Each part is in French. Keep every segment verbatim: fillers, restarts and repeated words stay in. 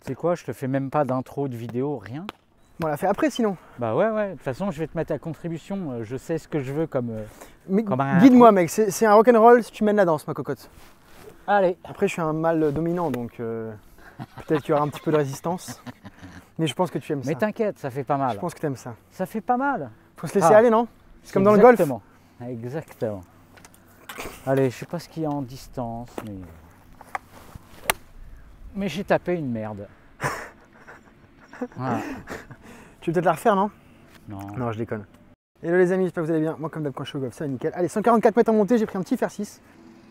sais quoi, je te fais même pas d'intro de vidéo, rien. Bon, on l'a fait après sinon. Bah ouais, ouais, de toute façon, je vais te mettre à contribution. Je sais ce que je veux comme. Euh, Mais comme un guide-moi, mec, c'est un rock'n'roll si tu mènes la danse, ma cocotte. Allez. Après, je suis un mâle dominant, donc euh, peut-être qu'il y aura un petit peu de résistance. Mais je pense que tu aimes ça. Mais t'inquiète, ça fait pas mal. Je pense que tu aimes ça. Ça fait pas mal. Faut se laisser Ah. aller, non? C'est comme dans le golf. Exactement. Exactement. Allez, je sais pas ce qu'il y a en distance, mais. Mais j'ai tapé une merde. Voilà. Tu veux peut-être la refaire, non? Non. Non, je déconne. Hello les amis, j'espère que vous allez bien. Moi, comme d'hab, quand je suis au golf, ça va nickel. Allez, cent quarante-quatre mètres en montée, j'ai pris un petit fer six.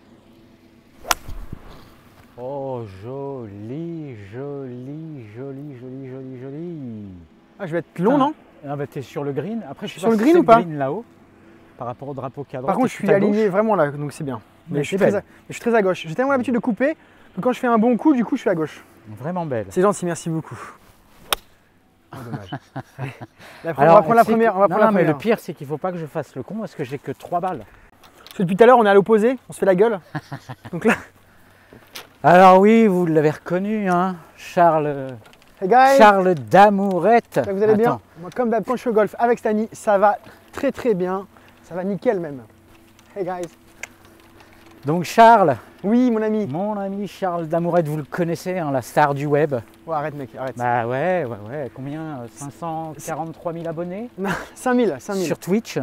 Oh, joli, joli, joli, joli, joli, joli. Ah, je vais être long, non? Ah bah t'es sur le green. Après, je suis sur le green ou pas? Là-haut, par rapport au drapeau cadre. Par contre, je suis aligné vraiment là, donc c'est bien. Mais, mais je, suis très à, je suis très à gauche. J'ai tellement l'habitude de couper que quand je fais un bon coup, du coup, je suis à gauche. Vraiment belle. C'est gentil, merci beaucoup. Oh, dommage. La Alors, on va prendre la première. On va non, prendre la non, mais première. le pire, c'est qu'il ne faut pas que je fasse le con parce que j'ai que trois balles. Parce que depuis tout à l'heure, on est à l'opposé, on se fait la gueule. Donc là. Alors oui, vous l'avez reconnu, hein, Charles. Hey guys. Charles Damourette. Vous allez bien? Moi, comme d'hab, quand je suis au golf avec Stani, ça va très très bien. Ça va nickel même. Hey guys. Donc Charles. Oui, mon ami. Mon ami Charles Damourette, vous le connaissez, hein, la star du web. Ouais, arrête mec, arrête. Bah ouais, ouais, ouais. Combien? cinq cent quarante-trois mille abonnés? Non, cinq mille, cinq mille. Sur Twitch.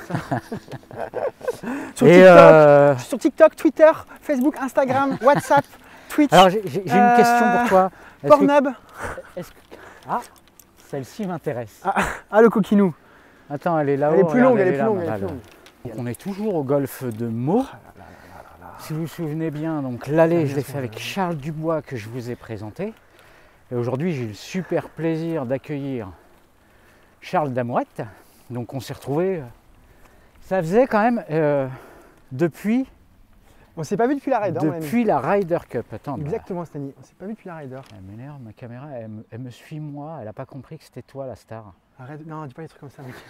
sur, Et TikTok, euh... sur TikTok, Twitter, Facebook, Instagram, WhatsApp, Twitch. Alors j'ai une euh... question pour toi. Pornhub. Que... que... Ah, celle-ci m'intéresse. Ah, ah, le coquinou. Attends, elle est là-haut. Elle est plus longue, elle est elle est plus là, longue. Elle est là, plus là. longue. Donc on est toujours au golf de Meaux. Si vous vous souvenez bien, donc l'allée, je l'ai fait avec Charles Dubois que je vous ai présenté. Et aujourd'hui, j'ai eu le super plaisir d'accueillir Charles Damourette. Donc on s'est retrouvés. Ça faisait quand même euh, depuis. On s'est pas vu depuis la Ryder. Depuis la Ryder Cup. Attends. Exactement, Stani. On s'est pas vu depuis la Ryder. Elle m'énerve, ma caméra, elle me, elle me suit moi. Elle n'a pas compris que c'était toi la star. Arrête, non, dis pas des trucs comme ça, mec.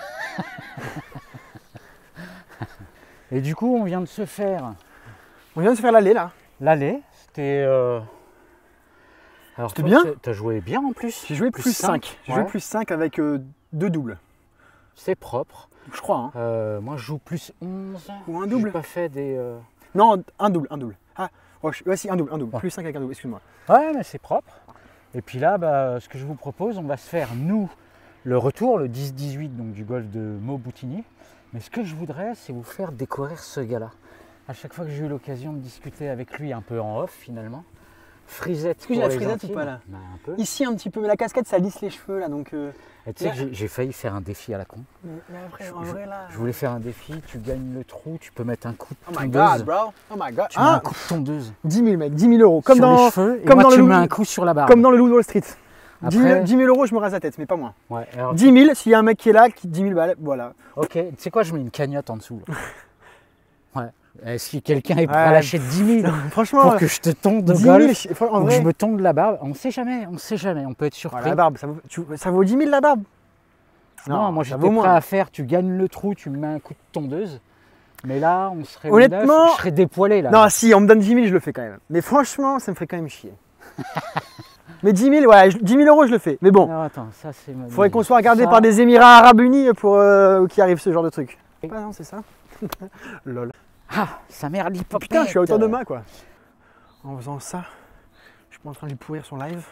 Et du coup, on vient de se faire. On vient de se faire l'allée là. L'allée, c'était. Euh... Alors, c'était bien. Tu as joué bien en plus. J'ai joué plus, plus cinq. J'ai ouais. joué plus cinq avec euh, deux doubles. C'est propre. Je crois. Hein. Euh, moi, je joue plus onze. Ou un double. J'ai pas fait des. Euh... Non, un double, un double. Ah, oh, je... ouais, si, un double, un double. Ouais. Plus cinq avec un double, excuse-moi. Ouais, mais c'est propre. Et puis là, bah, ce que je vous propose, on va se faire, nous, le retour, le dix dix-huit donc, du golf de Meaux-Boutigny. Mais ce que je voudrais, c'est vous faire découvrir ce gars-là. À chaque fois que j'ai eu l'occasion de discuter avec lui un peu en off finalement, frisette. Est-ce que j'ai la frisette ou pas là? Bah, un peu. Ici un petit peu, mais la casquette ça lisse les cheveux là donc. Euh... Et tu sais que j'ai failli faire un défi à la con. Mais, mais après, je, en vrai là. Je voulais faire un défi, tu gagnes le trou, tu peux mettre un coup de oh tondeuse. Oh my god, bro! Oh my god! Tu ah, mets un coup de tondeuse. dix mille mec, dix mille euros. Comme sur dans. Les cheveux, et comme moi, dans tu le mets loup, un coup sur la barbe. Comme dans le Loup de Wall Street. Après, dix mille euros, je me rase la tête, mais pas moins. Ouais, alors, dix mille, s'il y a un mec qui est là, qui dix mille balles, voilà. Ok, tu sais quoi, je mets une cagnotte en dessous. Ouais. Est-ce que quelqu'un est prêt ouais. à lâcher dix mille franchement, pour que je te tonde de golf, mille, en ou vrai... que je me tonde la barbe? On ne sait jamais, on ne sait jamais, on peut être surpris. Ouais, la barbe, ça vaut, tu, ça vaut dix mille la barbe? Non, non moi j'étais prêt moins. à faire, tu gagnes le trou, tu me mets un coup de tondeuse. Mais là, on serait honnêtement, neuf, je serais dépoilé là. Non, si, on me donne dix mille, je le fais quand même. Mais franchement, ça me ferait quand même chier. Mais dix mille, ouais, dix mille euros, je le fais. Mais bon, non, attends, ça c'est. Faudrait qu'on soit regardé ça... par des Émirats Arabes Unis pour euh, qu'il arrive ce genre de truc. Oui. Pas non, c'est ça. Lol. Ah, sa mère l'hypopète. Putain, je suis à hauteur de main quoi. En faisant ça, je suis pas en train de lui pourrir son live.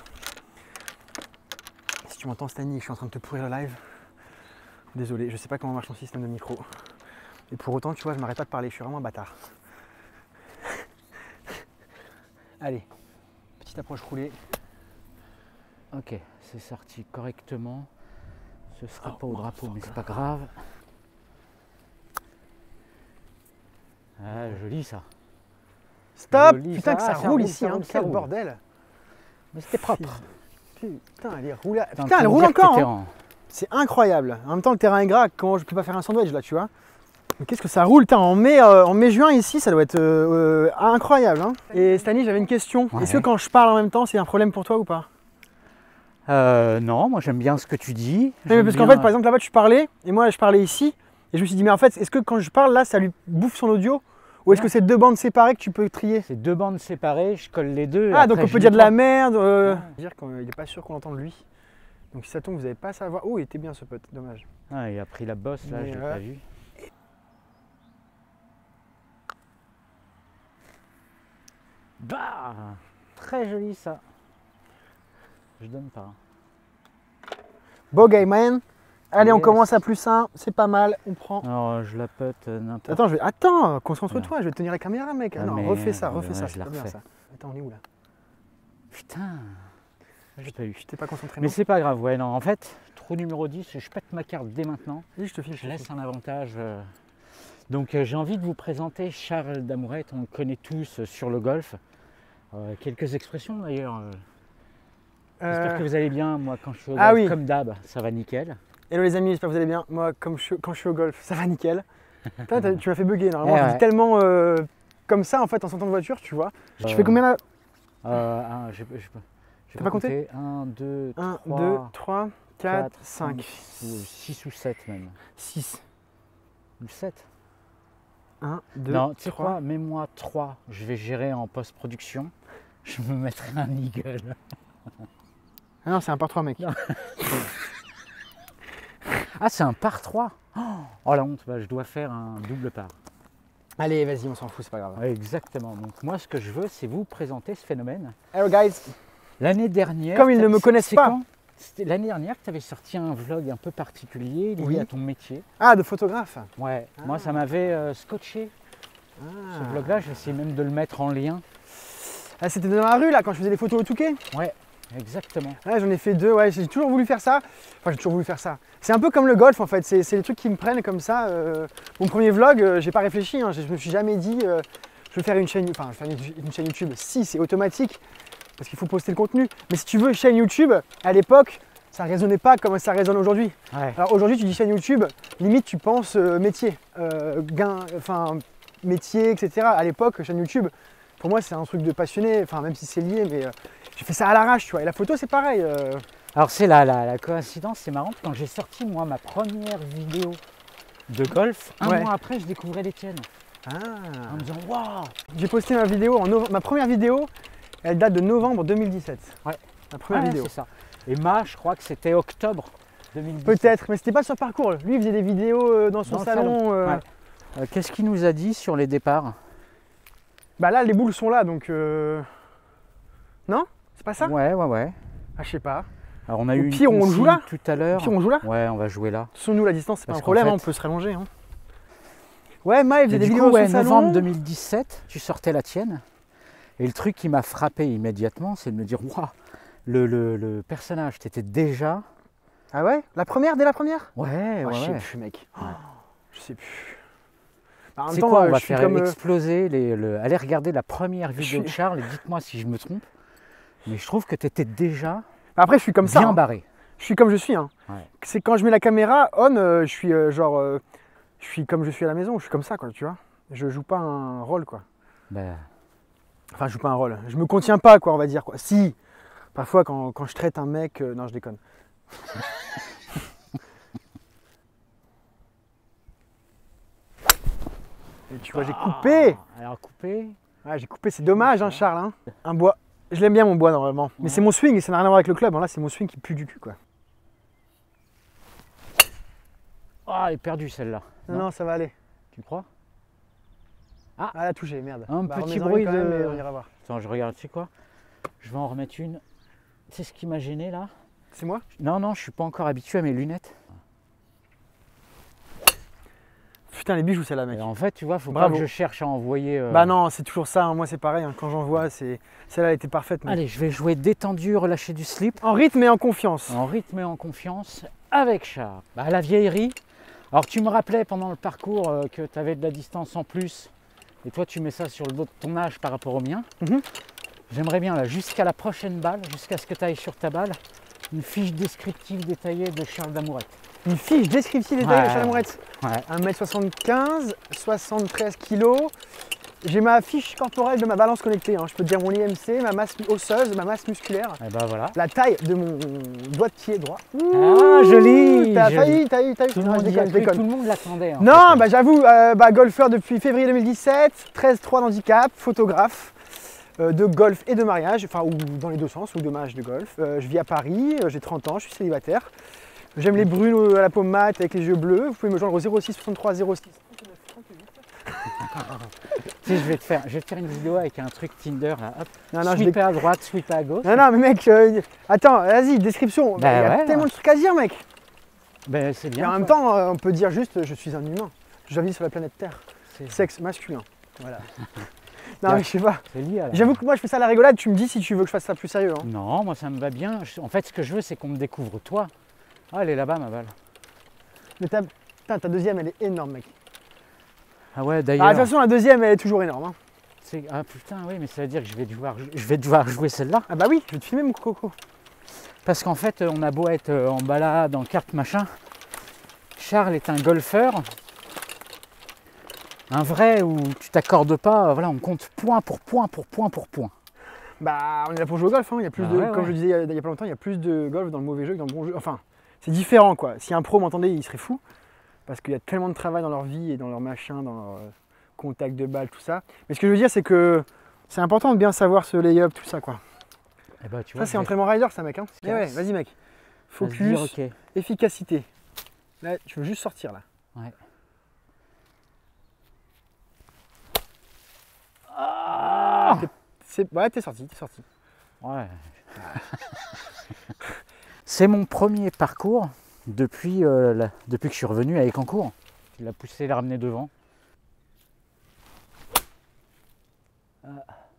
Si tu m'entends, Stani, je suis en train de te pourrir le live. Désolé, je sais pas comment marche ton système de micro. Et pour autant, tu vois, je m'arrête pas de parler, je suis vraiment un bâtard. Allez, petite approche roulée. Ok, c'est sorti correctement. Ce sera oh, pas au drapeau, mais c'est pas grave. Ah, joli ça. Stop! Joli, putain, ça. que ça, ah, roule, roule ici, hein, quel bordel! Mais c'était propre. Putain, elle est roulée. Putain, putain elle roule encore! Hein. En... C'est incroyable. En même temps, le terrain est gras, comment je peux pas faire un sandwich là, tu vois? Mais qu'est-ce que ça roule? Putain, en mai, euh, en mai-juin ici, ça doit être euh, euh, incroyable. Hein. Et Stani, j'avais une question. Ouais. Est-ce que quand je parle en même temps, c'est un problème pour toi ou pas? euh, Non, moi j'aime bien ce que tu dis. Oui, mais parce qu'en fait, par exemple, là-bas, tu parlais, et moi, je parlais ici, et je me suis dit, mais en fait, est-ce que quand je parle là, ça lui bouffe son audio? Ou est-ce que c'est deux bandes séparées que tu peux trier? C'est deux bandes séparées, je colle les deux. Ah, donc on peut dire de la merde. Euh... Ouais. Dire qu'il n'est pas sûr qu'on entende lui. Donc si ça tombe, vous n'avez pas à savoir. Oh, il était bien ce pote, dommage. Ah, il a pris la bosse là, Mais je l'ai ouais. pas vu. Bah, très joli ça. Je donne pas. Beau game, man. Allez, on Yes. commence à plus un. C'est pas mal. On prend. Alors je la pète euh, n'importe. Attends, je vais... Attends, concentre-toi. Je vais tenir la caméra, mec. Ah, Ah, non, mais- refais ça, mais refais ouais, ça. je C'est la pas bien refais. ça. Attends, on est où là? Putain, j'ai pas eu. Je t'ai pas concentré. Mais non c'est pas grave, ouais, non. En fait, trou numéro dix, je pète ma carte dès maintenant. Oui, je te filme. Je laisse un avantage. euh. Donc euh, j'ai envie de vous présenter Charles Damourette, on le connaît tous euh, sur le golf. Euh, quelques expressions d'ailleurs. euh. J'espère Euh, que vous allez bien, moi quand je suis au ah golf, oui. comme d'hab, ça va nickel. Hello les amis, j'espère que vous allez bien. Moi, comme je, quand je suis au golf, ça va nickel. Putain, t'as- tu m'as fait bugger. Normalement, Eh je ouais. dis tellement euh, comme ça en fait en sortant de voiture, tu vois. Tu Euh, fais combien là? Euh, un, j'ai- j'ai pas- j'ai T'as pas compté? un, deux, un, trois, deux, trois, quatre, quatre, cinq, six ou sept même. six. Ou sept. un, deux, Non, tu sais trois. quoi, mets-moi trois. Je vais gérer en post-production. Je me mettrai un eagle. Ah non, c'est un par trois, mec. Non. Ah, c'est un par trois. Oh la honte, bah, je dois faire un double par. Allez, vas-y, on s'en fout, c'est pas grave. Ouais, exactement. Donc moi, ce que je veux, c'est vous présenter ce phénomène. Hello guys. L'année dernière... Comme ils ne t'as- me c'est- connaissent c'est pas. quand C'était l'année dernière que tu avais sorti un vlog un peu particulier lié Oui. à ton métier. Ah, de photographe. Ouais, moi Ah. ça m'avait euh, scotché. Ce Ah. vlog-là, j'ai essayé même de le mettre en lien. Ah, c'était dans la rue là quand je faisais les photos au Touquet. Ouais, exactement. Ouais, j'en ai fait deux, ouais, j'ai toujours voulu faire ça. Enfin, j'ai toujours voulu faire ça. C'est un peu comme le golf en fait, c'est c'est les trucs qui me prennent comme ça. euh. Mon premier vlog, euh, j'ai pas réfléchi, hein. je me suis jamais dit euh, je vais faire une chaîne, enfin, je vais faire une, une chaîne YouTube. Si, c'est automatique parce qu'il faut poster le contenu. Mais si tu veux, chaîne YouTube, à l'époque, ça résonnait pas comme ça résonne aujourd'hui. Ouais. Alors aujourd'hui, tu dis chaîne YouTube, limite tu penses euh, métier, euh, gain, enfin métier, et cetera. À l'époque, chaîne YouTube, pour moi, c'est un truc de passionné, enfin même si c'est lié, mais euh, j'ai fait ça à l'arrache, tu vois. Et la photo, c'est pareil. euh. Alors c'est la, la, la coïncidence, c'est marrant, quand j'ai sorti moi ma première vidéo de golf, un Ouais. mois après je découvrais les tiennes. Ah. En me disant waouh. J'ai posté ma vidéo en novembre. Ma première vidéo, elle date de novembre deux mille dix-sept. Ouais. Ma première Ouais, vidéo. c'est ça. Et Ma, je crois que c'était octobre deux mille dix. Peut-être, mais c'était pas sur parcours. Lui, il faisait des vidéos euh, dans son Dans le salon. salon, euh. ouais. Euh, Qu'est-ce qu'il nous a dit sur les départs? Bah là, les boules sont là, donc. euh, Non? C'est pas ça? Ouais, ouais, ouais. Ah, je sais pas. Alors on a Au eu une pire, on joue consigne là tout à l'heure. Puis on joue là? Ouais, on va jouer là. Sous nous, la distance, c'est pas Parce un qu'en problème, fait- hein, on peut se rallonger. Hein. Ouais, Maël faisait Et des du vidéos coup, dans ouais, son salon. novembre deux mille dix-sept, tu sortais la tienne. Et le truc qui m'a frappé immédiatement, c'est de me dire waouh, le, le, le personnage, t'étais déjà. Ah ouais? La première, dès la première? Ouais, Ah, ouais, je sais ouais. plus, mec. Oh, je sais plus. Bah, en même C'est temps, quoi, euh, on va je suis faire comme. euh, exploser les. Le... Allez regarder la première vidéo suis- de Charles et dites-moi si je me trompe. Mais je trouve que t'étais déjà Après, je suis comme ça. bien hein. barré. Je suis comme je suis. Hein. Ouais. C'est quand je mets la caméra on, euh, je suis euh, genre. euh, je suis comme je suis à la maison, je suis comme ça, quoi, tu vois. Je joue pas un rôle, quoi. Ben, Enfin, je joue pas un rôle. Je me contiens pas, quoi, on va dire, quoi. Si, parfois, quand, quand je traite un mec. euh, non, je déconne. Et tu vois, j'ai coupé. Ah, alors coupé. Ouais, j'ai coupé, c'est dommage, hein, Charles. Hein. Un bois. Je l'aime bien, mon bois, normalement. Mais c'est mon swing et ça n'a rien à voir avec le club. hein. Là, c'est mon swing qui pue du cul, quoi. Ah, elle est perdue celle-là. Non, non, ça va aller. Tu crois? Ah, elle a touché, merde. Un Bah, petit remets-en une bruit quand même de- et on ira voir. Attends, je regarde, tu sais quoi? Je vais en remettre une. C'est ce qui m'a gêné là. C'est moi? Non, non, je suis pas encore habitué à mes lunettes. Putain, les bijoux, celle-là, mec. Et en fait, tu vois, faut Bravo. pas que je cherche à envoyer. euh, Bah non, c'est toujours ça. hein. Moi, c'est pareil. hein. Quand j'en vois, c'est celle-là, elle était parfaite. mec. Allez, je vais jouer détendu, relâcher du slip, En rythme et en confiance. en rythme et en confiance, avec Charles. Bah, la vieillerie. Alors, tu me rappelais pendant le parcours euh, que tu avais de la distance en plus. Et toi, tu mets ça sur le dos de ton âge par rapport au mien. Mhm. J'aimerais bien, là, jusqu'à la prochaine balle, jusqu'à ce que tu ailles sur ta balle, une fiche descriptive détaillée de Charles Damourette. Une fiche descriptive détaillée de Ouais. Charles Mourette. Ouais. un mètre soixante-quinze, soixante-treize kilos, J'ai ma fiche corporelle de ma balance connectée. Hein. Je peux te dire mon I M C, ma masse osseuse, ma masse musculaire. Et bah voilà. La taille de mon doigt de pied droit. Ah, joli. T'as failli, t'as eu, t'as eu. Tout, Non, le je monde, déconne, je déconne. tout le monde l'attendait. Non, bah j'avoue, euh, bah, golfeur depuis février deux mille dix-sept, treize trois d'handicap, photographe euh, de golf et de mariage, enfin ou dans les deux sens, ou de mariage de golf. Euh, je vis à Paris, euh, j'ai trente ans, je suis célibataire. J'aime les brunes à la peau mate avec les yeux bleus. Vous pouvez me joindre au zéro six soixante-trois zéro six trente-neuf trente-huit. Si, je vais te faire, je vais te faire une vidéo avec un truc Tinder là, hop. Non, non, sweeper je à droite, sweeper à gauche. Non, non, mais mec, euh, attends, vas-y, description. Bah, il y a ouais, tellement ouais. de trucs à dire, mec. Ben c'est Et bien. en même quoi. temps, euh, on peut dire juste, je suis un humain. Je vis sur la planète Terre. C'est- Sexe masculin. Voilà. Non, mais je sais pas. c'est lié à la- J'avoue que moi, je fais ça à la rigolade. Tu me dis si tu veux que je fasse ça plus sérieux. Hein. Non, moi ça me va bien. Je- En fait, ce que je veux, c'est qu'on me découvre toi. Ah, elle est là-bas, ma balle. Mais ta, putain, ta deuxième, elle est énorme, mec. Ah ouais, Ah, de d'ailleurs. toute façon, la deuxième, elle est toujours énorme. Hein. c'est- ah putain, oui, mais ça veut dire que je vais devoir, je vais devoir jouer celle-là. Ah bah oui, je vais te filmer, mon coco. Parce qu'en fait, on a beau être euh, en balade, en carte machin. Charles est un golfeur. Un vrai où tu t'accordes pas, voilà, on compte point pour point pour point pour point. Bah, on est là pour jouer au golf. Hein. Il y a plus Ah de, ouais, comme ouais. je disais il y, a, il y a pas longtemps, il y a plus de golf dans le mauvais jeu que dans le bon jeu. Enfin, c'est différent, quoi. Si un pro m'entendait, il serait fou. Parce qu'il y a tellement de travail dans leur vie et dans leur machin, dans leur euh, contact de balle, tout ça. Mais ce que je veux dire, c'est que c'est important de bien savoir ce lay-up, tout ça, quoi. Eh ben, tu Ça, vois, c'est je vais- entraînement rider, ça, mec. Hein. Casse. Eh ouais, vas-y, mec. à se Focus, dire, ok. efficacité. Là, tu veux juste sortir, là. Ouais. Ah C'est... Ouais, t'es sorti, t'es sorti. ouais. C'est mon premier parcours depuis, euh, la- depuis que je suis revenu à Écancourt. Il a poussé, il a ramené devant. Ah.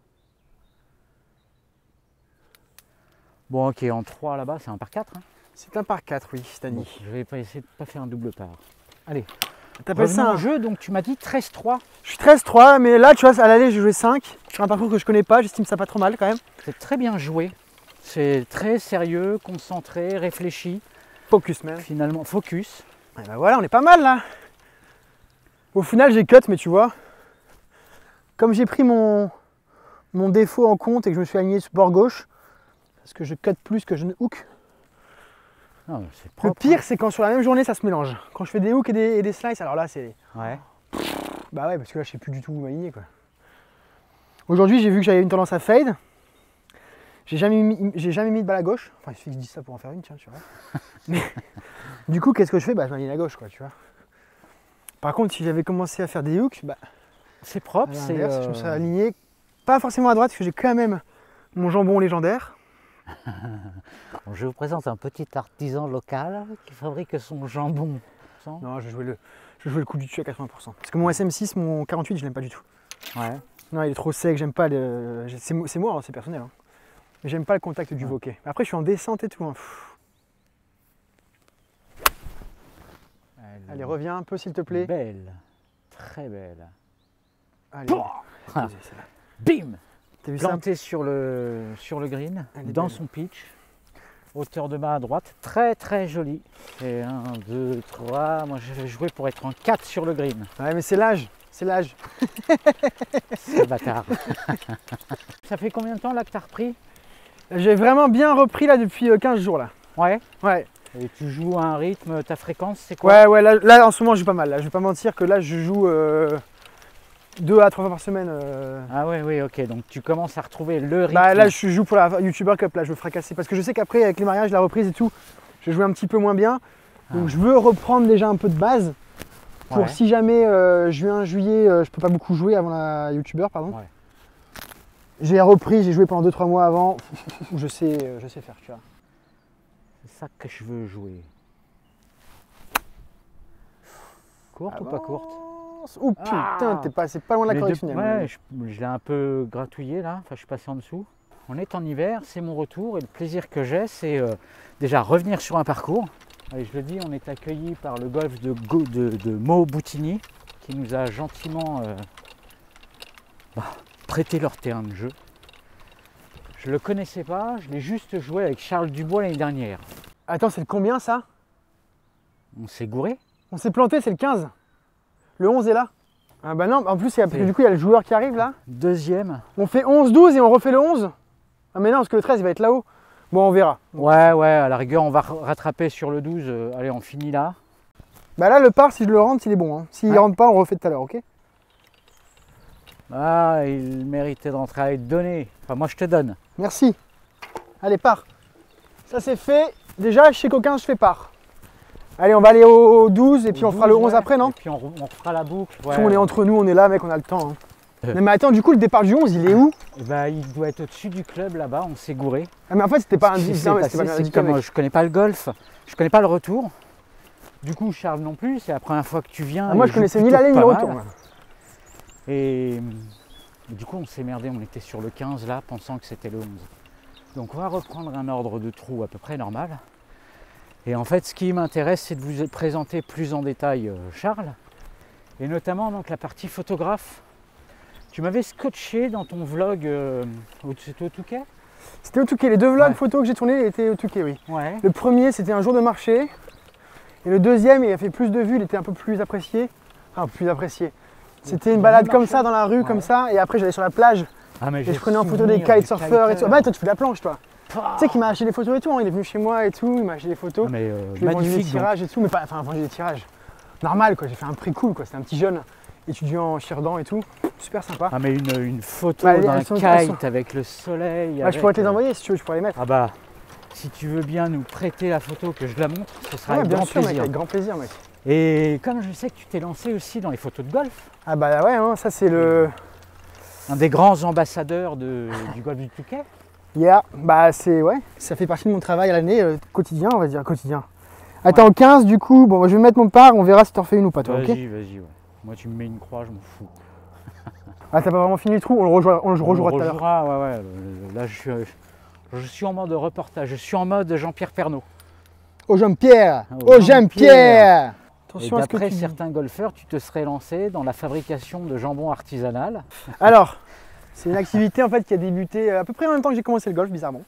Bon, ok, en trois là-bas, c'est un par quatre. Hein. C'est un par quatre, oui, Bon, Stani. je vais pas essayer de pas faire un double par. Allez, T'appelles revenons ça au un jeu, donc tu m'as dit treize trois. Je suis treize trois, mais là, tu vois, à l'aller, j'ai joué cinq. Sur un parcours que je connais pas, j'estime ça pas trop mal, quand même. C'est très bien joué. C'est très sérieux, concentré, réfléchi. Focus, man. Finalement, focus. Et bah voilà, on est pas mal, là. Au final, j'ai cut, mais tu vois, comme j'ai pris mon, mon défaut en compte et que je me suis aligné sur bord gauche, parce que je cut plus que je ne hook. Non, c'est Le propre, pire, c'est quand sur la même journée, ça se mélange. Quand je fais des hooks et des, et des slices, alors là, c'est... hein. Ouais. Bah ouais, parce que là, je sais plus du tout où m'aligner, quoi. Aujourd'hui, j'ai vu que j'avais une tendance à fade. J'ai jamais mis, j'ai jamais mis de balle à gauche. Enfin, il suffit que je dise ça pour en faire une, tiens, tu vois. Mais du coup, qu'est-ce que je fais? Bah, je m'aligne à gauche, quoi, tu vois. Par contre, si j'avais commencé à faire des hooks, bah, C'est propre, à c'est. l'inverse, je me euh, serais aligné pas forcément à droite, parce que j'ai quand même mon jambon légendaire. Bon, je vous présente un petit artisan local qui fabrique son jambon. Sans- Non, je vais jouer le, je vais jouer le coup du dessus à quatre-vingts pour cent. Parce que mon S M six, mon quarante-huit, je l'aime pas du tout. Ouais. Non, il est trop sec, j'aime pas le... C'est mo- c'est moi, hein, c'est personnel. Hein. Mais j'aime pas le contact du Ouais. bokeh. Après, je suis en descente et tout. Hein. Pff. Elle Allez, est reviens un peu, s'il te plaît. Belle. Très belle. Allez, Pouah vas-y, celle-là. Bim T'as vu ça? Planté sur le, sur le green, Elle est dans belle. son pitch. Hauteur de bas à droite. Très très joli. Et un, deux, trois. Moi je vais jouer pour être en quatre sur le green. Ouais, mais c'est l'âge. C'est l'âge. C'est bâtard. Ça fait combien de temps là que t'as repris? J'ai vraiment bien repris là depuis euh, quinze jours là. Ouais. Ouais. Et tu joues à un rythme, ta fréquence c'est quoi? Ouais, ouais, là, là, en ce moment je joue pas mal. Là. Je vais pas mentir que là je joue euh, deux à trois fois par semaine. euh. Ah ouais, oui, ok. Donc tu commences à retrouver le rythme. Bah là je joue pour la YouTuber Cup, là je veux fracasser. Parce que je sais qu'après avec les mariages, la reprise et tout, je vais jouer un petit peu moins bien. Donc Ah. je veux reprendre déjà un peu de base. Pour Ouais. si jamais euh, juin, juillet, euh, je peux pas beaucoup jouer avant la YouTuber, pardon. Ouais. J'ai repris, j'ai joué pendant deux trois mois avant. je sais, euh, je sais faire, tu vois. C'est ça que je veux jouer. Courte ou pas courte? Oh putain, Ah. t'es passé pas loin de la Les deux- correctionnelle. ouais, je, je l'ai un peu gratouillé là, enfin je suis passé en dessous. On est en hiver, c'est mon retour et le plaisir que j'ai c'est euh, déjà revenir sur un parcours. Et je le dis, on est accueilli par le golf de, Go- de, de Mo Boutini qui nous a gentiment euh, bah, prêté leur terrain de jeu. Je ne le connaissais pas, je l'ai juste joué avec Charles Dubois l'année dernière. Attends, c'est le combien ça? On s'est gouré. On s'est planté, c'est le quinze. Le onze est là. Ah bah non, en plus, il y a, du coup, il y a le joueur qui arrive là. Deuxième. On fait onze douze et on refait le onze. Ah mais non, parce que le treize, il va être là-haut. Bon, on verra. Ouais, ouais, à la rigueur, on va rattraper sur le douze. Euh, allez, on finit là. Bah là, le par, si je le rentre, il est bon. Hein. S'il ouais. rentre pas, on refait tout à l'heure, ok? Ah, il méritait de rentrer. Allez, donner. Enfin, moi, je te donne. Merci. Allez, par. Ça, c'est fait. Déjà, chez Coquin, je fais par. Allez, on va aller au douze et puis au on douze, fera le onze ouais. après, non? Et puis on, on fera la boucle. Ouais. Si on est entre nous, on est là, mec, on a le temps. Hein. Euh. Mais, mais attends, du coup, le départ du onze, il est où? Bah, il doit être au-dessus du club là-bas, on s'est gouré. Ah, mais en fait, c'était pas un indiqué. comme je connais pas le golf, je connais pas le retour. Du coup, Charles non plus, c'est la première fois que tu viens. Ah, moi, je connaissais ni l'aller ni le retour. Et, et du coup, on s'est merdé, on était sur le quinze là, pensant que c'était le onze. Donc, on va reprendre un ordre de trou à peu près normal. Et en fait, ce qui m'intéresse, c'est de vous présenter plus en détail euh, Charles, et notamment donc la partie photographe. Tu m'avais scotché dans ton vlog, euh, c'était au Touquet? C'était au Touquet, les deux vlogs ouais. photos que j'ai tournés étaient au Touquet, oui. Ouais. Le premier, c'était un jour de marché, et le deuxième, il a fait plus de vues, il était un peu plus apprécié. Enfin, plus apprécié. C'était une balade comme ça, dans la rue, ouais. comme ça, et après j'allais sur la plage, ah, mais et je prenais en photo des kitesurfers et tout. Ah bah toi, tu fais de la planche, toi. Tu sais qu'il m'a acheté des photos et tout, hein. Il est venu chez moi et tout, il m'a acheté des photos. Ah mais euh, je lui ai vendu des tirages donc. Et tout, mais pas, enfin vendu des tirages. Normal quoi, j'ai fait un prix cool quoi, c'était un petit jeune étudiant en Chirdan et tout, super sympa. Ah mais une, une photo bah, d'un kite sont... avec le soleil. Bah, avec, je pourrais te les euh... envoyer si tu veux, je pourrais les mettre. Ah bah, si tu veux bien nous prêter la photo que je la montre, ce sera ouais, avec bien grand sûr, plaisir. Mec, avec grand plaisir mec. Et comme je sais que tu t'es lancé aussi dans les photos de golf. Ah bah ouais, hein, ça c'est le... Un des grands ambassadeurs de, du golf du Touquet. Yeah, bah c'est ouais, ça fait partie de mon travail à l'année, euh, quotidien on va dire, quotidien. Attends, ouais. quinze du coup, bon je vais mettre mon part, on verra si t'en refais une ou pas toi, ok? Vas-y, vas-y, ouais. Moi tu me mets une croix, je m'en fous. Ah t'as pas vraiment fini le trou, on le rejouera, on le rejouera tout à l'heure. Ouais, ouais, là je suis, je suis en mode reportage, je suis en mode Jean-Pierre Pernaut. Oh Jean-Pierre, oh Jean-Pierre. Attention à ce que tu dis. Certains golfeurs, tu te serais lancé dans la fabrication de jambon artisanal. Alors c'est une activité en fait qui a débuté à peu près en même temps que j'ai commencé le golf, bizarrement.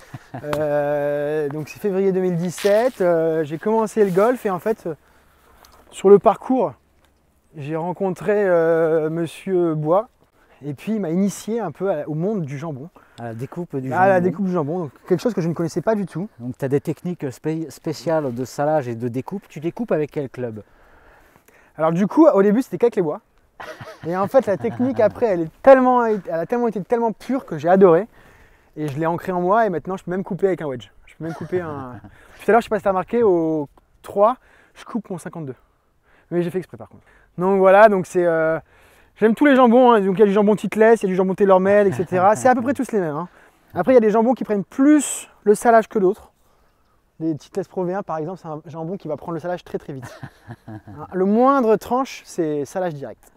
euh, donc c'est février deux mille dix-sept, euh, j'ai commencé le golf et en fait euh, sur le parcours j'ai rencontré euh, Monsieur Bois et puis il m'a initié un peu à, au monde du jambon. À la découpe du à jambon. À la découpe du jambon, donc quelque chose que je ne connaissais pas du tout. Donc tu as des techniques spé spéciales de salage et de découpe. Tu découpes avec quel club? Alors du coup au début c'était qu'avec les bois. Et en fait la technique après elle, est tellement, elle a tellement été tellement pure que j'ai adoré. Et je l'ai ancré en moi et maintenant je peux même couper avec un wedge. Je peux même couper un... Tout à l'heure je sais pas si tu as remarqué, au trois je coupe mon cinquante-deux. Mais j'ai fait exprès par contre. Donc voilà, donc c'est... Euh... J'aime tous les jambons, hein. Donc il y a du jambon Titleist, il y a du jambon TaylorMade, et cetera. C'est à peu près tous les mêmes. Hein. Après il y a des jambons qui prennent plus le salage que d'autres. Les Titleist Pro V un par exemple, c'est un jambon qui va prendre le salage très très vite. Le moindre tranche, c'est salage direct.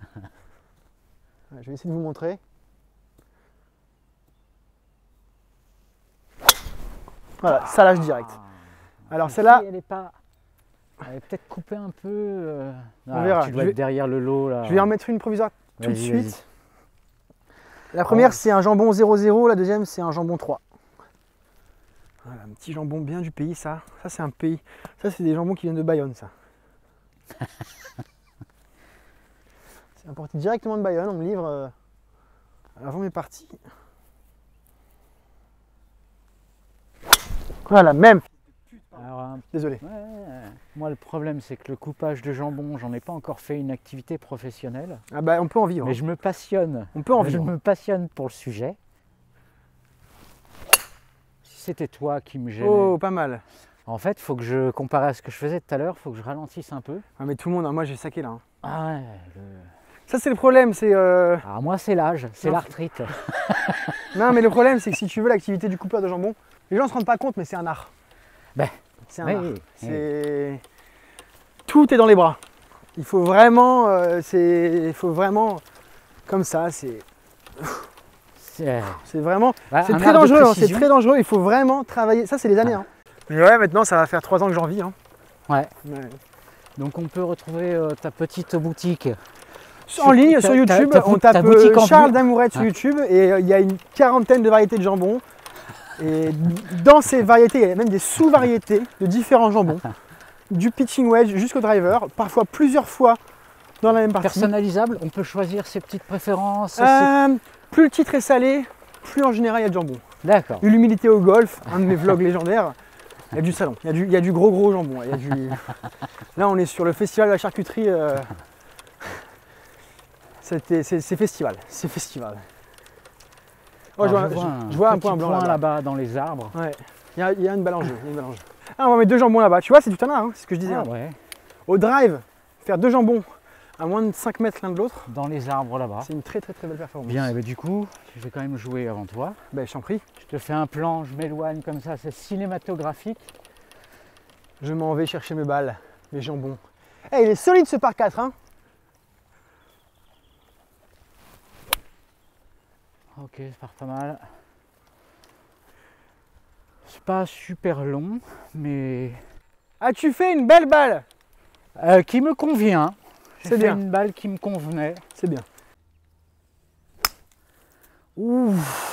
Je vais essayer de vous montrer. Voilà, salage direct. Alors celle-là... Elle est pas... Elle est peut-être coupée un peu... Euh... On ah, verra. Tu dois vais... être derrière le lot là. Je vais en mettre une provisoire tout de suite. La première oh. c'est un jambon zéro zéro, la deuxième c'est un jambon trois. Voilà, un petit jambon bien du pays, ça. Ça, c'est un pays. Ça, c'est des jambons qui viennent de Bayonne, ça. C'est importé directement de Bayonne. On me livre euh, avant mes parties. Voilà, même. Alors, euh, Désolé. Ouais, moi, le problème, c'est que le coupage de jambon, j'en ai pas encore fait une activité professionnelle. Ah bah, on peut en vivre. Mais je me passionne. On peut en vivre. Je me passionne pour le sujet. C'était toi qui me gênait. Oh, pas mal. En fait, il faut que je, comparé à ce que je faisais tout à l'heure, il faut que je ralentisse un peu. Ah mais tout le monde, hein, moi j'ai saqué là. Hein. Ah ouais. Le... Ça c'est le problème, c'est... Euh... Alors moi c'est l'âge, c'est l'arthrite. Non mais le problème c'est que si tu veux l'activité du coupeur de jambon, les gens ne se rendent pas compte mais c'est un art. Ben, c'est un oui, art. Oui, c'est... Oui. Tout est dans les bras. Il faut vraiment... Euh, c'est... Il faut vraiment... Comme ça, c'est... C'est vraiment, bah, c'est très dangereux, hein, c'est très dangereux, il faut vraiment travailler, ça c'est les années. Ah. Hein. Mais ouais, maintenant ça va faire trois ans que j'en vis. Hein. Ouais. ouais. Donc on peut retrouver euh, ta petite boutique. En sur, ligne sur YouTube, ta, ta, on tape euh, Charles Damourette sur ah. YouTube et euh, il y a une quarantaine de variétés de jambon. Et dans ces variétés, il y a même des sous-variétés de différents jambons. Du pitching wedge jusqu'au driver, parfois plusieurs fois dans la même partie. Personnalisable, on peut choisir ses petites préférences. Euh, plus le titre est salé, plus en général il y a de jambon. D'accord. L'humilité au golf, un de mes vlogs légendaires, il y a du salon, il y a du, il y a du gros gros jambon. Il y a du... Là on est sur le festival de la charcuterie. Euh... C'est festival, c'est festival. Oh, je, vois, je vois je, un, je vois un point point blanc là-bas là-bas là dans les arbres. Ouais. Il y a, il y a une balle en jeu. Une balle en jeu. Ah, on va mettre deux jambons là-bas. Tu vois, c'est du tana, hein, c'est ce que je disais. Ah, hein. ouais. Au drive, faire deux jambons à moins de cinq mètres l'un de l'autre. Dans les arbres là-bas. C'est une très très très belle performance. Bien, et ben, du coup, je vais quand même jouer avant toi. Ben, je t'en prie. Je te fais un plan, je m'éloigne comme ça, c'est cinématographique. Je m'en vais chercher mes balles, mes jambons. Eh, il est solide ce par quatre, hein. Ok, ça part pas mal. C'est pas super long, mais As-tu fait une belle balle? euh, qui me convient. J'ai C'est fait bien. une balle qui me convenait. C'est bien. Ouh.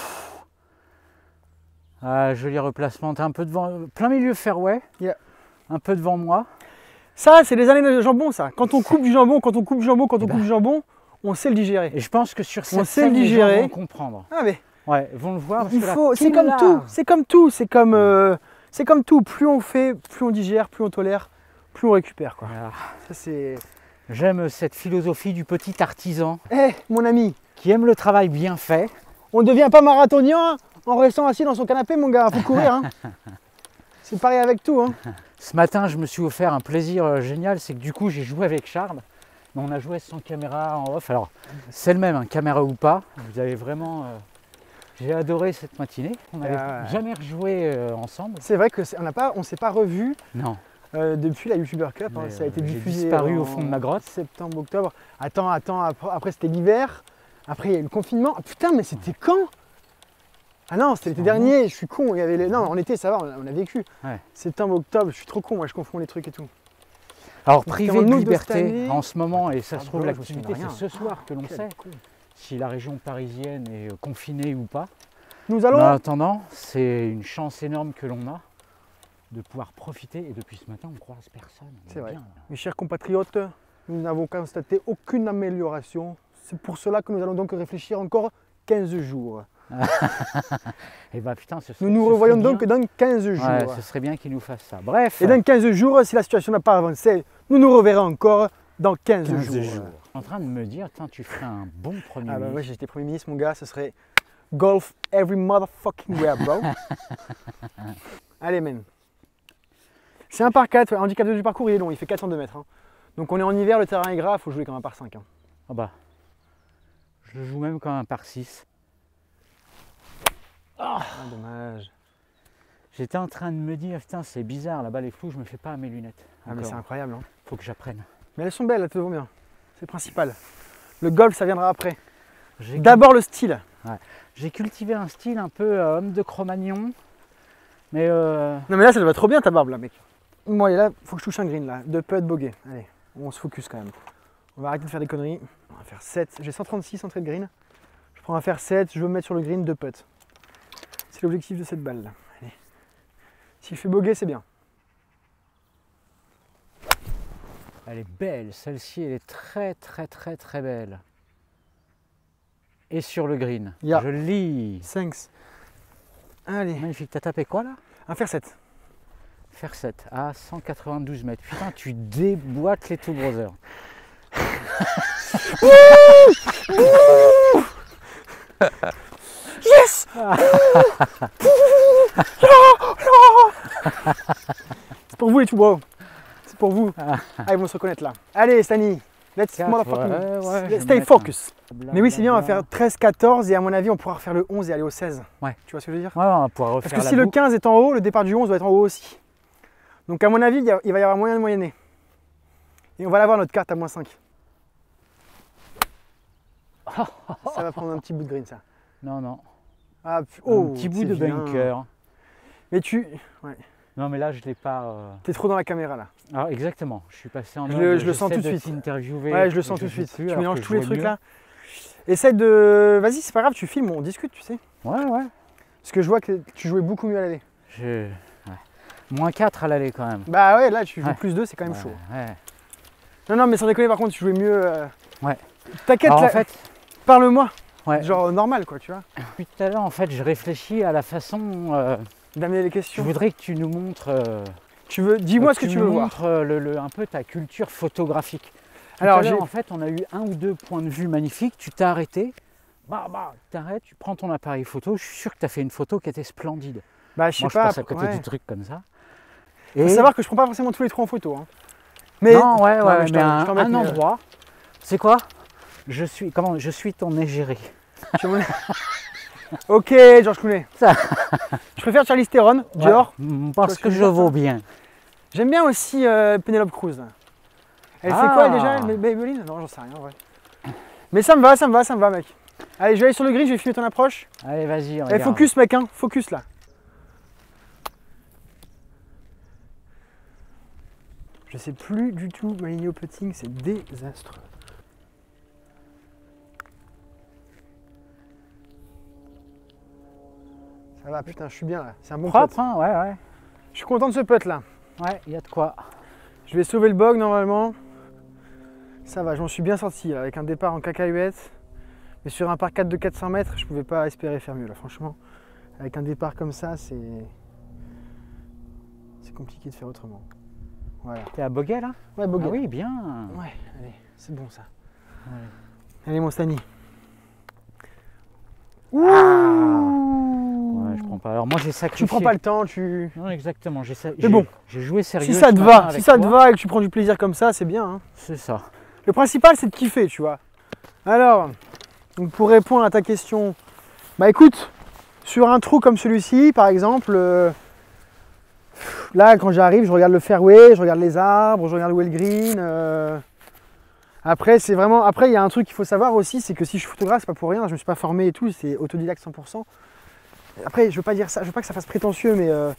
Ah, joli replacement. T'es un peu devant, plein milieu fairway. Yeah. Un peu devant moi. Ça, c'est les années de jambon, ça. Quand on coupe du jambon, quand on coupe du jambon, quand on Eh ben. coupe du jambon, on sait le digérer. Et je pense que sur cette On sait scène, le les gens digérer. vont comprendre. Ah mais Ouais, vont le voir. parce il que la faut. C'est pile comme là- tout. C'est comme tout. C'est comme. euh, c'est comme tout. Plus on fait, plus on digère, plus on tolère, plus on récupère, quoi. Voilà. Ça c'est. J'aime cette philosophie du petit artisan Eh, mon ami, qui aime le travail bien fait. on ne devient pas marathonien en restant assis dans son canapé, mon gars. Faut courir, hein. C'est pareil avec tout, hein. Ce matin, je me suis offert un plaisir euh, génial, c'est que du coup, j'ai joué avec Charles. Mais on a joué sans caméra en off. Alors, c'est le même, hein, caméra ou pas. Vous avez vraiment. euh, J'ai adoré cette matinée. On n'avait Ah ouais. jamais rejoué euh, ensemble. C'est vrai que c'est- on n'a pas, on s'est pas revu Non. euh, depuis la YouTuber Cup. hein. Mais, Ça a été euh, j'ai diffusé disparu en au fond de ma grotte. septembre, octobre. Attends, attends. Après, après, c'était l'hiver. Après il y a eu le confinement. Ah, putain, mais c'était quand? Ah non, c'était l'été En dernier. Je suis con. Il y avait les... Non, en été, ça va. On a, on a vécu. Ouais. Septembre, octobre. Je suis trop con. Moi, je confonds les trucs et tout. Alors, C'était privé en de août de liberté cette année. en ce moment, et ça Ah se trouve, bon, je me l'activité, souviens de c'est ce soir que l'on Quel sait con. si la région parisienne est euh, confinée ou pas. Nous Mais allons. en attendant, c'est une chance énorme que l'on a de pouvoir profiter. Et depuis ce matin, on ne croise personne. On C'est est vrai. bien, là. Mes chers compatriotes, nous n'avons constaté aucune amélioration. C'est pour cela que nous allons donc réfléchir encore quinze jours. Et bah putain, ce serait- Nous nous ce revoyons serait donc bien. dans quinze jours. Ouais, ce serait bien qu'ils nous fassent ça. Bref, Et dans quinze jours, si la situation n'a pas avancé, nous nous reverrons encore dans quinze, quinze jours. jours. Je suis en train de me dire, tiens, tu ferais un bon premier Ah bah ouais, ministre. j'étais Premier ministre, mon gars, ce serait golf every motherfucking where, bro. Allez, man. C'est un par quatre, ouais. Handicap du parcours, il est long, il fait quatre cent deux mètres. hein. Donc on est en hiver, le terrain est gras, il faut jouer comme un par cinq. hein. Ah bah, je le joue même comme un par six. Ah, dommage. J'étais en train de me dire, putain, c'est bizarre, la balle est floue, je me fais pas à mes lunettes. Ah mais Encore. c'est incroyable. hein. Faut que j'apprenne. Mais elles sont belles, elles te vont bien. C'est le principal. Le golf, ça viendra après. J'ai D'abord le style. J'ai cultivé un style un peu euh, homme de Cro-Magnon, mais euh, Non mais là, ça te va trop bien ta barbe là, mec. Bon, allez, là, faut que je touche un green là. Deux putts bogey. Allez, on se focus quand même. On va arrêter de faire des conneries. On va faire sept. J'ai cent trente-six entrées de green. Je prends un faire sept. Je veux me mettre sur le green deux putts. C'est l'objectif de cette balle là. Allez. Si je fais bogey, c'est bien. elle est belle. Celle-ci, elle est très, très, très, très belle. Et sur le green, Yeah. je lis. cinq. Allez, Magnifique. T'as tapé quoi là? un faire sept. Faire sept à cent quatre-vingt-douze mètres. Putain, tu déboîtes les Two Brothers. Yes. C'est pour vous les tout bro. C'est pour vous. Ah, ils vont se reconnaître là. Allez, Stani. Let's Quatre, motherfucking ouais, ouais, je vais stay me focus. mettre Mais oui, c'est bien, on va faire treize quatorze et à mon avis, on pourra refaire le onze et aller au seize. Ouais. Tu vois ce que je veux dire? Ouais, on va pouvoir refaire Parce que la si le boucle. quinze est en haut, le départ du onze doit être en haut aussi. Donc à mon avis, il y a- il va y avoir moyen de moyenner. Et on va l'avoir notre carte à moins cinq. Ça va prendre un petit bout de green ça. Non, non. Ah, pu- oh, un petit bout c'est de vilain. bunker. Mais tu... Ouais. Non, mais là, je l'ai pas. euh, T'es trop dans la caméra là. Ah, exactement. Je suis passé en Je mode. le- je le sens j'essaie tout de de suite. t'interviewer, Ouais, je le et sens tout de joue suite. plus, Tu alors mélanges que tous je les vois trucs mieux. là. Essaye de... Vas-y, c'est pas grave, tu filmes, on discute, tu sais. Ouais, ouais. Parce que je vois que tu jouais beaucoup mieux à l'aller. Je... ouais. Moins quatre à l'aller quand même. Bah ouais, là tu joues Ouais. plus deux, c'est quand même Ouais, chaud. ouais. Non, non, mais sans déconner, par contre, tu jouais mieux. Euh... Ouais. T'inquiète, Alors, là... en fait, parle-moi. ouais. Genre normal, quoi, tu vois. Depuis tout à l'heure, en fait, je réfléchis à la façon euh, d'amener les je questions. voudrais que tu nous montres. Euh, tu veux, dis-moi ce que tu, tu veux nous voir. montres euh, le, le, un peu ta culture photographique. Tout Alors, à l'heure, en fait, on a eu un ou deux points de vue magnifiques. Tu t'es arrêté. Bah, bah, tu t'arrêtes, tu prends ton appareil photo. Je suis sûr que tu as fait une photo qui était splendide. Bah, je sais Moi, pas. je passe à côté ouais. du truc comme ça. Il faut Et... savoir que je prends pas forcément tous les trous en photo. Hein. Mais... Non, ouais, non, ouais, mais, mais un, un mais... endroit. C'est quoi Je suis, comment Je suis ton égérie. Mon... ok, George Clooney. Ça. Je préfère Charlize Theron, Dior. Ouais, parce que, que je vaux bien. J'aime bien aussi euh, Penelope Cruz. Elle ah. fait quoi déjà Maybelline? Non, j'en sais rien, ouais. Mais ça me va, ça me va, ça me va, mec. Allez, je vais aller sur le gris, je vais filmer ton approche. Allez, vas-y, regarde. Allez, focus, mec, hein. Focus, là. Je sais plus du tout m'aligner au putting, c'est désastreux. Ça va, putain, je suis bien là. C'est un bon propre, putt. Hein, ouais, ouais. Je suis content de ce putt là. Ouais, il y a de quoi. Je vais sauver le bog normalement. Ça va, j'en suis bien sorti là, avec un départ en cacahuète. Mais sur un par quatre de quatre cents mètres, je pouvais pas espérer faire mieux là, franchement. Avec un départ comme ça, c'est. C'est compliqué de faire autrement. Voilà. T'es à Bogey là? Ouais, Bogey. Ah oui, bien. Ouais, allez, c'est bon ça. Ouais. Allez, mon Stani. Ouh ah ouais, je prends pas. Alors moi j'ai sacrifié. Tu prends pas le temps, tu. Non, exactement. J'ai Mais bon, j'ai joué sérieux. Si ça te va, si ça te va et que tu prends du plaisir comme ça, c'est bien. Hein. C'est ça. Le principal, c'est de kiffer, tu vois. Alors, donc pour répondre à ta question, bah écoute, sur un trou comme celui-ci, par exemple. Euh, Là, quand j'arrive, je regarde le fairway, je regarde les arbres, je regarde où est le green. Euh... Après, c'est vraiment. Après, il y a un truc qu'il faut savoir aussi, c'est que si je suis photographe, c'est pas pour rien. Je me suis pas formé et tout, c'est autodidacte cent pour cent. Après, je veux pas dire ça, je veux pas que ça fasse prétentieux, mais euh,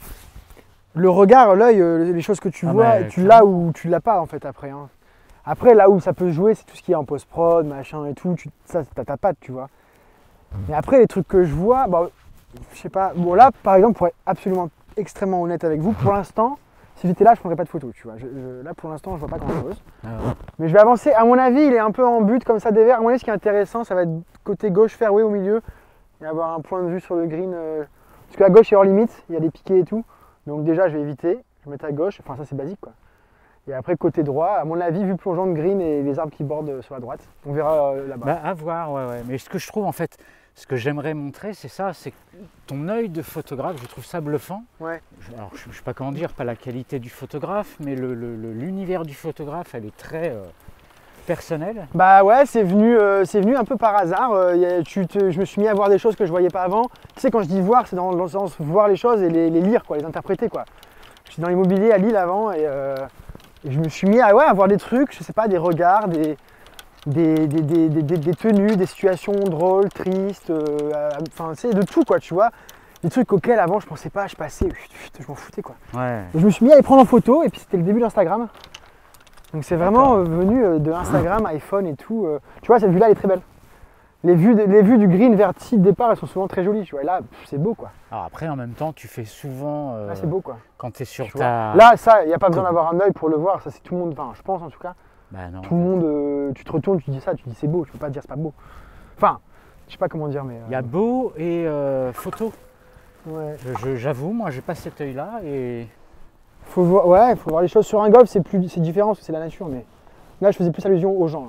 le regard, l'œil, euh, les choses que tu ah vois, tu l'as ou tu l'as pas en fait après. Hein. Après, là où ça peut jouer, c'est tout ce qui est en post-prod, machin et tout. Tu, ça, t'as ta patte, tu vois. Mais après, les trucs que je vois, bah, je sais pas. Bon, là, par exemple, pour être absolument extrêmement honnête avec vous, pour l'instant, si j'étais là, je ne prendrais pas de photos, tu vois. Je, je, là, pour l'instant, je vois pas grand-chose. Ah ouais. Mais je vais avancer. À mon avis, il est un peu en but comme ça des verts. À mon avis, ce qui est intéressant, ça va être côté gauche, fairway au milieu, et avoir un point de vue sur le green. Euh, parce qu'à gauche, il y a hors limite, il y a des piquets et tout. Donc déjà, je vais éviter. Je vais mettre à gauche. Enfin, ça, c'est basique, quoi. Et après, côté droit, à mon avis, vu plongeant de green et les arbres qui bordent sur la droite, on verra euh, là-bas. Bah, à voir, ouais, ouais. Mais ce que je trouve, en fait, ce que j'aimerais montrer, c'est ça, c'est ton œil de photographe, je trouve ça bluffant. Ouais. Alors, je ne sais pas comment dire, pas la qualité du photographe, mais le, le, l'univers du photographe, elle est très euh, personnelle. Bah ouais, c'est venu, euh, c'est venu un peu par hasard. Euh, y a, tu te, je me suis mis à voir des choses que je ne voyais pas avant. Tu sais, quand je dis voir, c'est dans le sens voir les choses et les, les lire, quoi, les interpréter, quoi. Je suis dans l'immobilier à Lille avant et, euh, et je me suis mis à, ouais, à voir des trucs, je sais pas, des regards, des... Des, des, des, des, des tenues, des situations drôles, tristes, euh, enfin c'est de tout quoi, tu vois. Des trucs auxquels avant je pensais pas, je passais, je m'en foutais quoi. Ouais. Et je me suis mis à les prendre en photo et puis c'était le début d'Instagram. Donc c'est vraiment euh, venu de Instagram, iPhone et tout. Euh. Tu vois, cette vue là elle est très belle. Les vues, de, les vues du green vers site départ elles sont souvent très jolies, tu vois. Et là c'est beau quoi. Alors après en même temps tu fais souvent. Euh, là c'est beau quoi. Quand tu es sur tu ta. Vois. Là ça, il n'y a pas besoin d'avoir un œil pour le voir, ça c'est tout le monde, enfin je pense en tout cas. Bah non, tout le monde, euh, tu te retournes, tu dis ça, tu dis c'est beau, tu peux pas dire c'est pas beau. Enfin, je sais pas comment dire, mais. Il euh... y a beau et euh, photo. Ouais. Je, j'avoue, moi j'ai pas cet œil-là et. Faut voir, ouais, faut voir les choses sur un golf, c'est plus, c'est différent parce que c'est la nature, mais là je faisais plus allusion aux gens.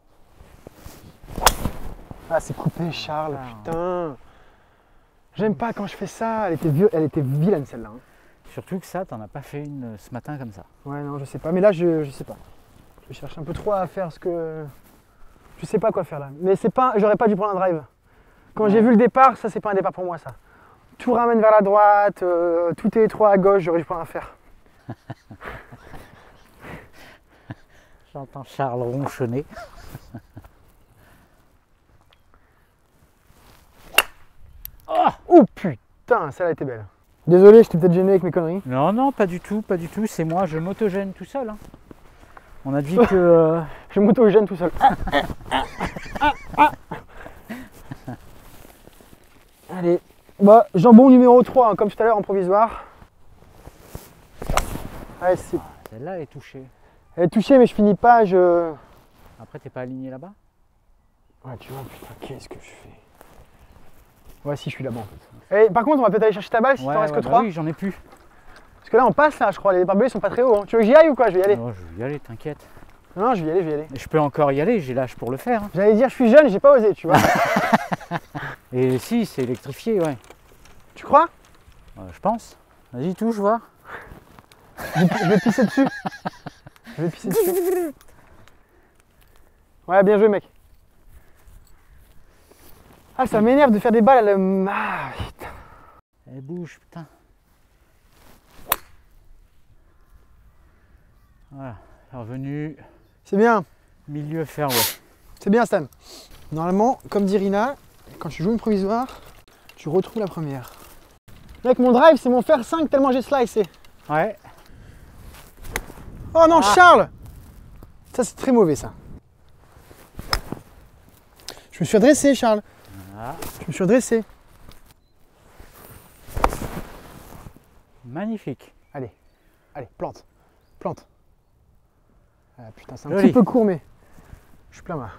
Là. Ah c'est coupé Charles, ah. Putain. J'aime pas quand je fais ça, elle était, vieux, elle était vilaine celle-là. Hein. Surtout que ça, t'en as pas fait une ce matin comme ça. Ouais, non, je sais pas. Mais là, je, je sais pas. Je cherche un peu trop à faire ce que... Je sais pas quoi faire là. Mais c'est pas... J'aurais pas dû prendre un drive. Quand ouais. J'ai vu le départ, ça, c'est pas un départ pour moi, ça. Tout ramène vers la droite, euh, tout est étroit à gauche, j'aurais dû prendre un fer. J'entends Charles ronchonner. Oh, oh putain, celle-là était belle. Désolé, je t'ai peut-être gêné avec mes conneries. Non, non, pas du tout, pas du tout. C'est moi, je m'autogène tout seul. Hein. On a dit que... Euh... Je m'autogène tout seul. Allez, bah, jambon numéro trois, hein, comme tout à l'heure en provisoire. Allez, c'est... Celle-là est touchée. Elle est touchée, mais je finis pas. Je... Après, t'es pas aligné là-bas? Ouais, tu vois, putain, qu'est-ce que je fais? Ouais, si, je suis là-bas en fait. Et par contre, on va peut-être aller chercher ta balle si ouais, t'en restes ouais, que bah trois. oui, j'en ai plus. Parce que là, on passe là, je crois. Les barbelés sont pas très hauts. Hein. Tu veux que j'y aille ou quoi? Je vais y aller. Non, je vais y aller, t'inquiète. Non, je vais y aller, je vais y aller. Je peux encore y aller, j'ai l'âge pour le faire. Hein. J'allais dire, je suis jeune, j'ai pas osé, tu vois. Et si, c'est électrifié, ouais. Tu crois? Euh, je pense. Vas-y, touche, voir. Je vais pisser dessus. Je vais pisser dessus. Ouais, bien joué, mec. Ah, ça m'énerve de faire des balles à la... Ah, putain. Elle bouge, putain. Voilà, revenu. C'est bien. Milieu fairway. C'est bien, Stan. Normalement, comme dit Rina, quand tu joues une provisoire, tu retrouves la première. Mec, mon drive, c'est mon fer cinq tellement j'ai slicé. Ouais. Oh non, Ah. Charles! Ça, c'est très mauvais, ça. Je me suis redressé, Charles. Voilà. Je me suis redressé. Magnifique. Allez, allez, plante. Plante. Ah, putain, c'est un Joli. petit peu court, mais je suis plein là.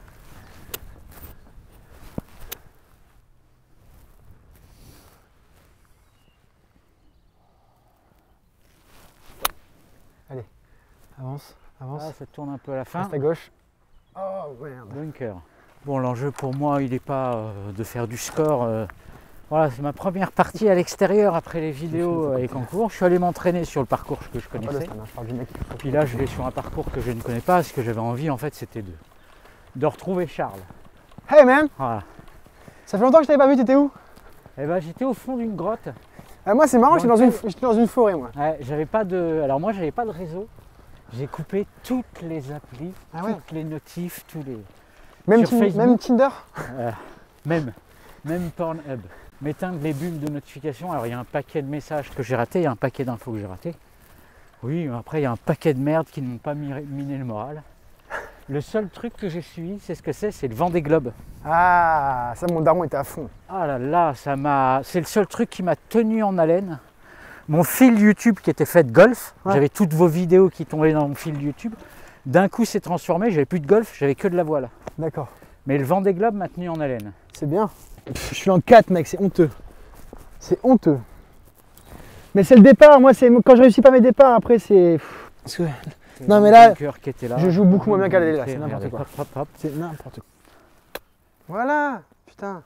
Allez, avance, avance. Ah, ça tourne un peu à la fin. Reste à gauche. Oh, merde. Bunker. Bon, l'enjeu pour moi, il n'est pas euh, de faire du score. euh, Voilà, c'est ma première partie à l'extérieur après les vidéos avec en cours. Je suis allé m'entraîner sur le parcours que je Pas de connaissais. Stan, hein, je parle du mec qui faut- Puis là, je vais sur un parcours que je ne connais pas. Ce que j'avais envie, en fait, c'était de, de retrouver Charles. Hey man, Voilà. ça fait longtemps que je t'avais pas vu, t'étais où? Et ben, j'étais au fond d'une grotte. Euh, Moi, c'est marrant, Dans j'étais dans, lequel- une... j'étais dans une forêt, moi. Ouais, j'avais pas de. Alors moi, j'avais pas de réseau. J'ai coupé toutes les applis, Ah ouais. toutes les notifs, tous les. Même, Sur Tin- Facebook. même Tinder? Euh, même, même Pornhub. M'éteindre les bulles de notification. Alors il y a un paquet de messages que j'ai ratés, il y a un paquet d'infos que j'ai ratés. Oui, mais après il y a un paquet de merde qui ne m'ont pas mi- miné le moral. Le seul truc que j'ai suivi, c'est ce que c'est, c'est le Vendée Globe. Ah, ça, mon daron était à fond. Ah là là, ça m'a. C'est le seul truc qui m'a tenu en haleine. Mon fil YouTube qui était fait de golf, Ouais. j'avais toutes vos vidéos qui tombaient dans mon fil YouTube. D'un coup, c'est transformé, j'avais plus de golf, j'avais que de la voile. D'accord. Mais le Vendée Globe m'a tenu en haleine. C'est bien. Pff, je suis en quatre, mec, c'est honteux. C'est honteux. Mais c'est le départ, moi, c'est quand je réussis pas mes départs, après, c'est. Pff, parce que C'est Non, le mais là, bunker qui était là. je joue beaucoup moins bien qu'à l'aller, là, c'est Regardez, n'importe quoi. hop, hop, hop. c'est n'importe quoi. Voilà, putain.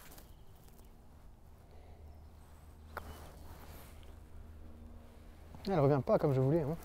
Elle revient pas comme je voulais. Hein.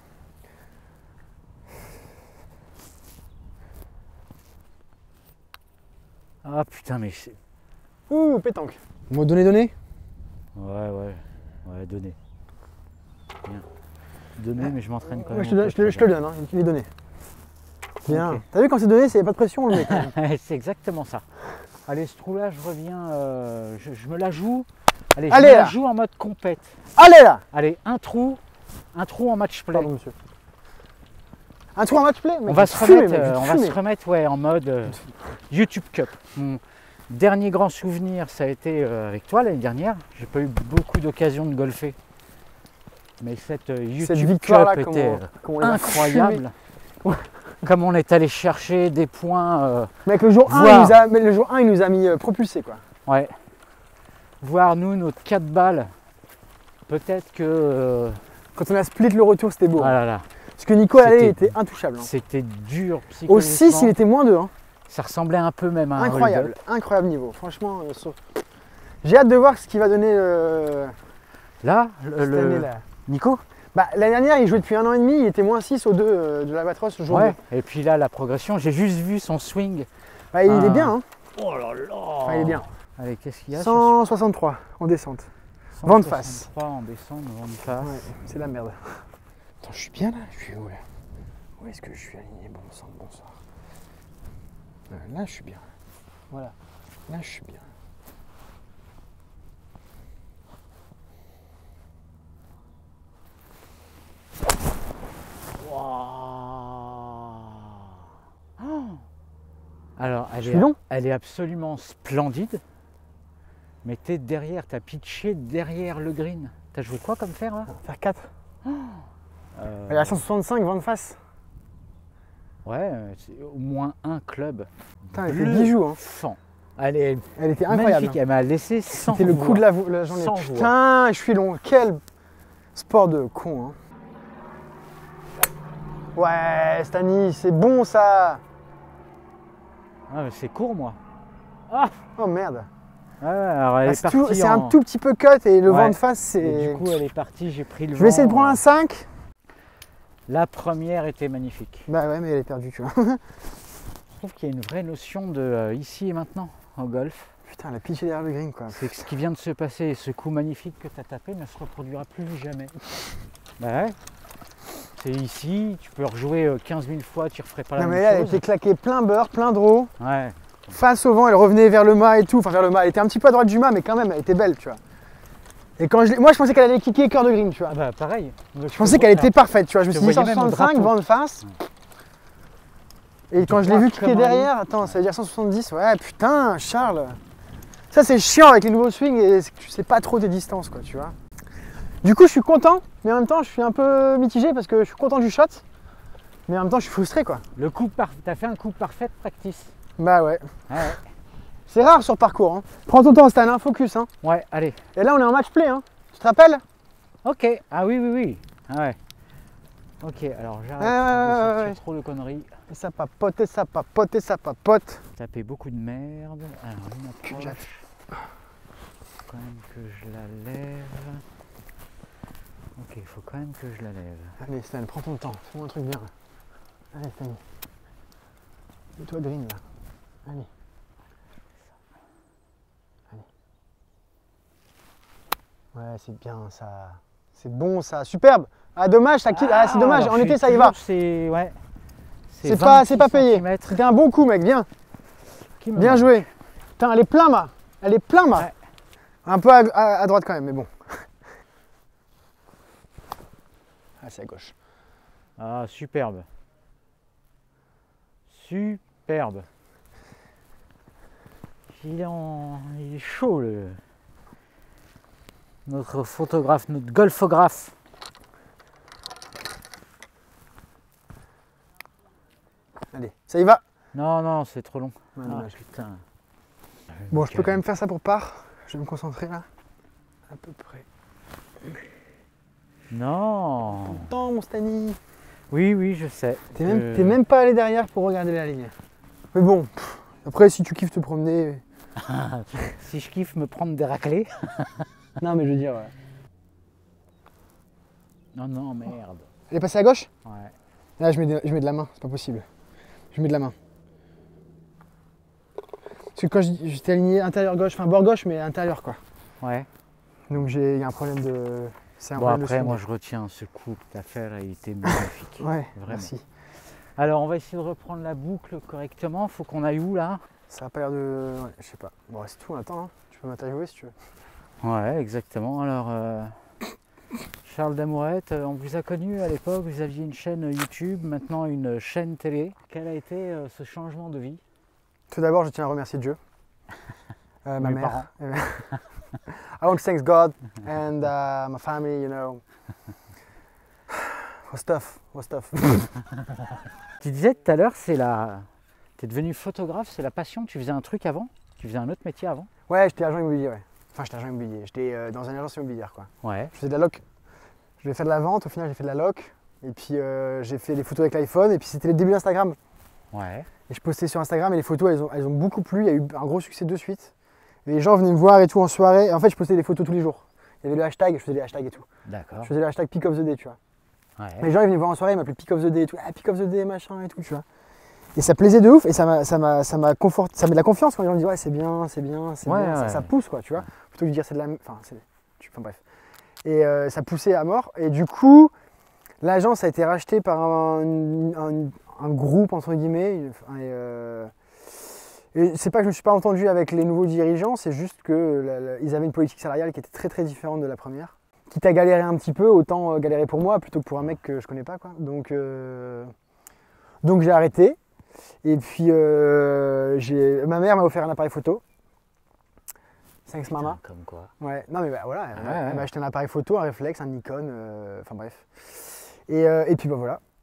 Ah putain, mais c'est. Ouh, pétanque. Mot donné, donné. Ouais, ouais, ouais, donner. Bien. Donner, mais je m'entraîne quand Moi, même. je te, donne- je te- je te le donne, hein, il est donné. Bien. Ok. T'as vu quand c'est donné, c'est pas de pression, on le met quand même. C'est exactement ça. Allez, ce trou-là, je reviens. euh, je, je me la joue. Allez, je Allez, me la là. joue en mode compète. Allez là. Allez, un trou, un trou en match play. Pardon, monsieur. Un tour en match play, mec, On va je se vais te fumer, remettre, mec, je vais euh, te on va fumer. se remettre ouais, en mode euh, YouTube Cup. Mon dernier grand souvenir, ça a été euh, avec toi l'année dernière. J'ai pas eu beaucoup d'occasions de golfer. Mais cette euh, YouTube Cette victoire-là, Cup comment, était euh, comment on les a fumés. incroyable. Comme on est allé chercher des points. euh, Mec, le jour un, Voir. il nous a, mais le jour un, il nous a mis euh, propulsé, quoi. ouais. Voir nous, notre quatre balles. Peut-être que. euh, Quand on a split le retour, c'était beau. ah là là, Parce que Nico, à l'aller, il C'était- était intouchable. hein. c'était dur Au psychologiquement. six, il était moins deux. Hein. Ça ressemblait un peu même à un Incroyable, hold-up. incroyable niveau. Franchement, euh, sur- j'ai hâte de voir ce qu'il va donner euh, Là, le, cette le- année-là. Nico. Bah, l'année dernière, il jouait depuis un an et demi, il était moins six au deux euh, de l'Albatros le jour Ouais. deux. Et puis là, la progression, j'ai juste vu son swing. Bah, il Ah. est bien, hein. Oh là là. Enfin, il est bien. Allez, qu'est-ce qu'il y a cent soixante-trois en descente. sur vent de face. cent soixante-trois en descente, vent de face. Ouais, c'est la merde. Attends, je suis bien là. Je suis où là? Où est-ce que je suis aligné? Bon sang, bonsoir. Euh, Là, je suis bien. Voilà. Là, je suis bien. Waouh. Oh. Alors, elle Je est, suis long. elle est absolument splendide. Mais t'es derrière, t'as pitché derrière le green. T'as joué quoi comme fer là Faire quatre. Euh, Elle est à cent soixante-cinq, vent de face. Ouais, c'est au moins un club. Putain, elle était bijou. Hein. Fan. Elle est Elle était incroyable. magnifique, elle m'a laissé sans C'était le coup de la, la journée. Sans Putain, je suis long. Quel sport de con. Hein. Ouais, Stani, c'est bon ça. Ah, c'est court, moi. Ah oh merde. Ouais, alors elle ah, est partie. C'est en... un tout petit peu cut et le ouais. vent de face, c'est. Du coup, elle est partie, j'ai pris le vent. Je vais essayer de prendre un cinq. La première était magnifique. Bah ouais, mais elle est perdue, tu vois. Je trouve qu'il y a une vraie notion de euh, ici et maintenant en golf. Putain, elle a pitché derrière le green, quoi. C'est que ce qui vient de se passer, ce coup magnifique que tu as tapé ne se reproduira plus jamais. Bah ouais. C'est ici, tu peux rejouer quinze mille fois, tu referais pas la non, même mais là, chose. elle était claquée plein beurre, plein draw. Ouais. Face au vent, elle revenait vers le mât et tout. Enfin, vers le mât. Elle était un petit peu à droite du mât, mais quand même, elle était belle, tu vois. Et quand je moi, je pensais qu'elle allait kicker cœur de green, tu vois. Ah bah pareil. Donc, je pensais qu'elle était parfaite, tu vois. Je me suis dit cent soixante-cinq, vent de face. Et quand je l'ai vu kicker derrière, attends, ça veut dire cent soixante-dix. Ouais, putain, Charles. Ça, c'est chiant avec les nouveaux swings et tu sais pas trop tes distances, quoi, tu vois. Du coup, je suis content, mais en même temps, je suis un peu mitigé parce que je suis content du shot. Mais en même temps, je suis frustré, quoi. Le coup par... T'as fait un coup parfait de practice. Bah ouais. Ah ouais. C'est rare sur parcours. Hein. Prends ton temps, Stan, hein, focus. Hein. Ouais, allez. Et là, on est en match play. Hein. Tu te rappelles? Ok. Ah oui, oui, oui. Ah ouais. Ok, alors j'arrête ah, de sortir ouais, ouais. trop de conneries. Et ça papote, et ça papote, et ça papote. Taper beaucoup de merde. Alors, une approche. Faut quand même que je la lève. Ok, il faut quand même que je la lève. Allez, Stan, prends ton temps. Fais-moi un truc bien. Allez, Stan. Mets-toi green, là. Allez. Ouais, c'est bien ça. C'est bon ça. Superbe. Ah dommage, ça quitte. Ah, c'est dommage. En été ça y va. C'est ouais. C'est pas, c'est pas payé. C'était un bon coup, mec. Bien. Bien joué. Putain, elle est plein, ma. Elle est plein, ma. Ouais. Un peu à, à, à droite quand même, mais bon. Ah, c'est à gauche. Ah, superbe. Superbe. Il est, en... Il est chaud, le... notre photographe, notre golfographe. Allez, ça y va. Non, non, c'est trop long. Ouais, ah, putain. Bon, je peux quand même faire ça pour part. Je vais me concentrer là. À peu près. Non. Attends, mon Stani. Oui, oui, je sais. T'es même, euh... même pas allé derrière pour regarder la ligne. Mais bon, pff, après, si tu kiffes te promener. Si je kiffe me prendre des raclés. Non, mais je veux dire. Ouais. Non, non, merde. Elle est passée à gauche? Ouais. Là, je mets de, je mets de la main, c'est pas possible. Je mets de la main. Parce que quand j'étais aligné intérieur gauche, enfin bord gauche, mais intérieur quoi. Ouais. Donc il y a un problème de. Un bon, problème après, de moi je retiens ce coup que tu as fait, là, il était magnifique. Ouais, vraiment. Merci. Alors, on va essayer de reprendre la boucle correctement. Faut qu'on aille où là? Ça a pas l'air de. Ouais, je sais pas. Bon, c'est tout, on attend. Hein. Tu peux m'interviewer si tu veux. Ouais, exactement. Alors, euh, Charles Damourette, on vous a connu à l'époque, vous aviez une chaîne YouTube, maintenant une chaîne télé. Quel a été euh, ce changement de vie? Tout d'abord, je tiens à remercier Dieu, euh, ma Mes mère. I want to thank God and uh, my family, you know. What's tough, what's tough. Tu disais tout à l'heure, c'est la... Tu es devenu photographe, c'est la passion. Tu faisais un truc avant? Tu faisais un autre métier avant? Ouais, j'étais agent immobilier, ouais. Enfin, j'étais agent immobilier. J'étais euh, dans une agence immobilière, quoi. Ouais. Je faisais de la loc. Je vais faire de la vente, au final, j'ai fait de la loc. Et puis, euh, j'ai fait des photos avec l'iPhone. Et puis, c'était le début d'Instagram. Ouais. Et je postais sur Instagram et les photos, elles ont, elles ont beaucoup plu. Il y a eu un gros succès de suite. Et les gens venaient me voir et tout en soirée. Et en fait, je postais des photos tous les jours. Il y avait le hashtag, je faisais des hashtags et tout. D'accord. Je faisais le hashtag Pick of the Day, tu vois. Ouais. Les gens, ils venaient me voir en soirée, ils m'appelaient Pick of the Day et tout. Ah, Pick of the Day, machin et tout, tu vois. Et ça plaisait de ouf et ça m'a, ça m'a, ça m'a conforté, ça met de la confiance quand les gens me disent ouais, c'est bien, c'est bien, c'est ouais, bien. Ouais. Ça, ça pousse, quoi, tu vois. Plutôt que de dire c'est de la. Enfin, c'est. Enfin, bref. Et euh, ça poussait à mort. Et du coup, l'agence a été rachetée par un, un, un groupe, entre guillemets. Et, euh, et c'est pas que je ne me suis pas entendu avec les nouveaux dirigeants, c'est juste qu'ils avaient une politique salariale qui était très très différente de la première. Quitte à galérer un petit peu, autant galérer pour moi plutôt que pour un mec que je connais pas, quoi. Donc, euh, donc j'ai arrêté. Et puis, euh, j'ai... ma mère m'a offert un appareil photo. Thanks maman. Comme quoi. Ouais, non mais bah, voilà, elle, ah, ouais, elle ouais. m'a acheté un appareil photo, un réflexe, un Nikon, euh, enfin bref. Et, euh, et puis bah voilà.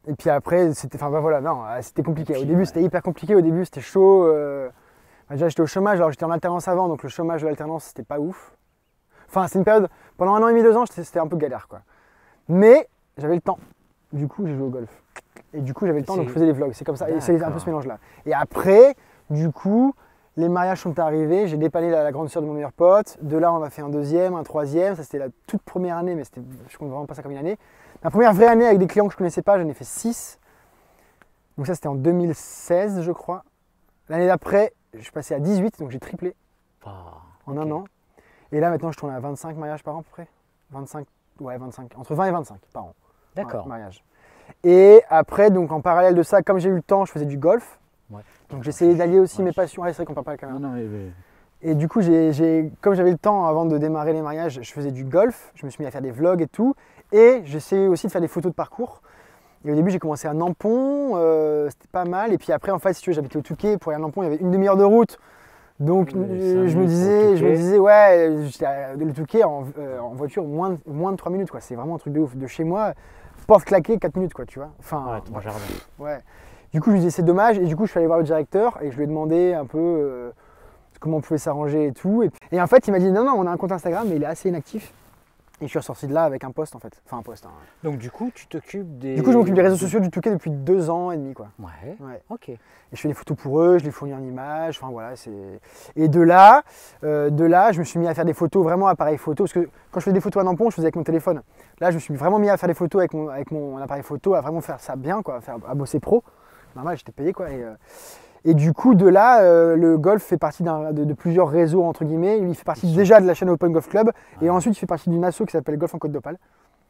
Et puis après, c'était, enfin bah voilà, non, c'était compliqué. Puis, au début, ouais. c'était hyper compliqué. Au début, c'était chaud. Euh... Bah, déjà, j'étais au chômage. Alors, j'étais en alternance avant, donc le chômage de l'alternance, c'était pas ouf. Enfin, c'est une période, pendant un an et demi, deux ans, c'était un peu galère, quoi. Mais j'avais le temps. Du coup, j'ai joué au golf. Et du coup, j'avais le temps, donc je faisais des vlogs. C'est comme ça. Et c'est un peu ce mélange-là. Et après, du coup, les mariages sont arrivés. J'ai dépanné la, la grande sœur de mon meilleur pote. De là, on a fait un deuxième, un troisième. Ça, c'était la toute première année, mais je ne compte vraiment pas ça comme une année. Ma première vraie année avec des clients que je ne connaissais pas, j'en ai fait six. Donc ça, c'était en deux mille seize, je crois. L'année d'après, je suis passé à dix-huit, donc j'ai triplé oh, en okay. un an. Et là, maintenant, je tourne à vingt-cinq mariages par an, à peu près. vingt-cinq, ouais, vingt-cinq, entre vingt et vingt-cinq par an. D'accord. Ouais, mariage. Et après, donc en parallèle de ça, comme j'ai eu le temps, je faisais du golf. Ouais. Donc j'essayais d'allier aussi ouais, mes passions. Ouais, c'est vrai qu'on parle pas la caméra. Non, non, mais, mais... Et du coup, j'ai, j'ai, comme j'avais le temps avant de démarrer les mariages, je faisais du golf. Je me suis mis à faire des vlogs et tout. Et j'essayais aussi de faire des photos de parcours. Et au début, j'ai commencé à Nampont, euh, c'était pas mal. Et puis après, en fait, si tu veux, j'habitais au Touquet. Pour aller à Nampont, il y avait une demi-heure de route. Donc euh, je, me disais, je me disais, ouais, le Touquet en, euh, en voiture, moins de, moins de trois minutes, quoi. C'est vraiment un truc de ouf. De chez moi, porte claquée, quatre minutes, quoi, tu vois. Enfin, ouais, ton jardin. Ouais. Du coup, je me disais, c'est dommage. Et du coup, je suis allé voir le directeur et je lui ai demandé un peu euh, comment on pouvait s'arranger et tout. Et, et en fait, il m'a dit, non, non, on a un compte Instagram, mais il est assez inactif. Et je suis ressorti de là avec un post en fait. Enfin un post. Hein. Donc du coup tu t'occupes des... Du coup je m'occupe des réseaux sociaux du Touquet depuis deux ans et demi quoi. Ouais. Ouais. Ok. Et je fais des photos pour eux, je les fournis en images, enfin voilà c'est... Et de là, euh, de là je me suis mis à faire des photos vraiment appareil photo. Parce que quand je faisais des photos à Nampont, je faisais avec mon téléphone. Là je me suis vraiment mis à faire des photos avec mon, avec mon appareil photo, à vraiment faire ça bien quoi, à, faire, à bosser pro. Normal j'étais payé quoi. Et, euh... et du coup de là, euh, le golf fait partie d'un, de, de plusieurs réseaux entre guillemets. Il fait partie déjà de la chaîne Open Golf Club. Ouais. Et ensuite il fait partie d'une asso qui s'appelle Golf en Côte d'Opale.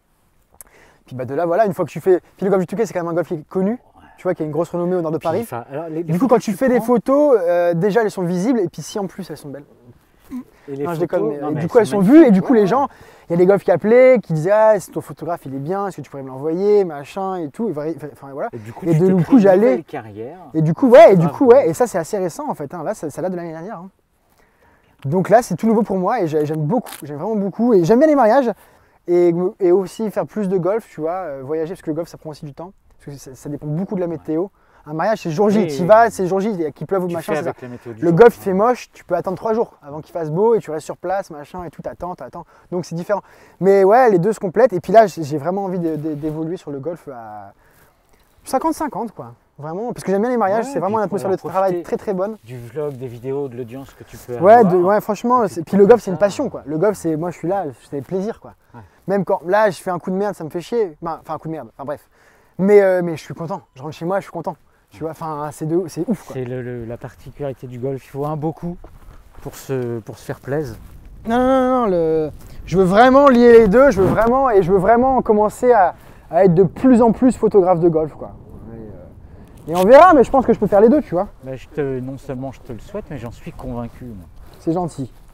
Puis bah de là voilà, une fois que tu fais... Puis le golf du Touquet c'est quand même un golf qui est connu. Ouais. Tu vois, qui a une grosse renommée au nord de Paris. Puis, alors, les, les du coup quand tu fais prends... des photos, euh, déjà elles sont visibles. Et puis si en plus elles sont belles. Et les non, photos, je déconne, mais, non, mais du coup elles sont vues et du coup ouais. les gens, il y a des golfs qui appelaient, qui disaient ah c'est ton photographe il est bien, est-ce que tu pourrais me l'envoyer, machin et tout, enfin voilà. Et du coup, et de du coup j'allais. Et du coup ouais, et du coup ouais, et ça c'est assez récent en fait, hein. Là ça, ça date de l'année dernière. Hein. Donc là c'est tout nouveau pour moi et j'aime beaucoup, j'aime vraiment beaucoup et j'aime bien les mariages et, et aussi faire plus de golf, tu vois, euh, voyager parce que le golf ça prend aussi du temps, parce que ça, ça dépend beaucoup de la météo. Un mariage, c'est jour J, tu y vas, c'est jour J, qu'il pleuve ou machin. C'est ça. Le golf, il fait moche, tu peux attendre trois jours avant qu'il fasse beau et tu restes sur place, machin et tout, t'attends, t'attends. Donc c'est différent. Mais ouais, les deux se complètent. Et puis là, j'ai vraiment envie d'évoluer sur le golf à cinquante cinquante, quoi. Vraiment, parce que j'aime bien les mariages, ouais, c'est vraiment une atmosphère de travail très très bonne. Du vlog, des vidéos, de l'audience que tu peux ouais, avoir. De, ouais, franchement, puis, puis le golf, c'est une passion, quoi. Le golf, c'est moi, je suis là, c'est plaisir, quoi. Ouais. Même quand là, je fais un coup de merde, ça me fait chier. Enfin, un coup de merde, enfin bref. Mais, euh, mais je suis content. Je rentre chez moi, je suis content. Tu vois, enfin, c'est ouf. C'est la particularité du golf. Il faut un beau coup pour se, pour se faire plaisir. Non, non, non, le... je veux vraiment lier les deux. Je veux vraiment, et je veux vraiment commencer à, à être de plus en plus photographe de golf, quoi. Et, euh, et on verra, mais je pense que je peux faire les deux, tu vois. Bah, je te, non seulement je te le souhaite, mais j'en suis convaincu. C'est gentil.